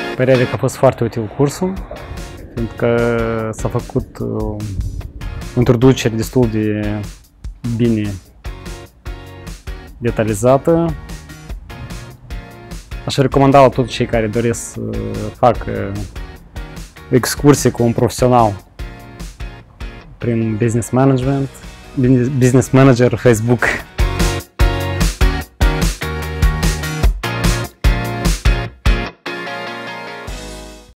Părerea că a fost foarte util cursul, pentru că s-a făcut o introducere destul de bine detalizată. Aș recomanda la toți cei care doresc să facă o excursie cu un profesional prin business management, business manager Facebook.